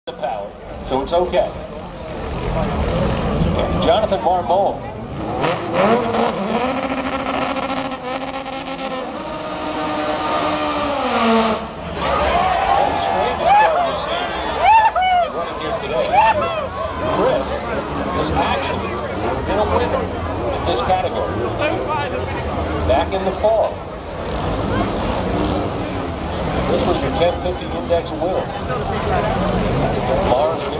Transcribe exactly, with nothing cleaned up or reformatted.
the power, so it's okay. Okay, Jonathan Marmol. Chris is actually been a winner in this category back in the fall. This was your ten fifty index winner. Mars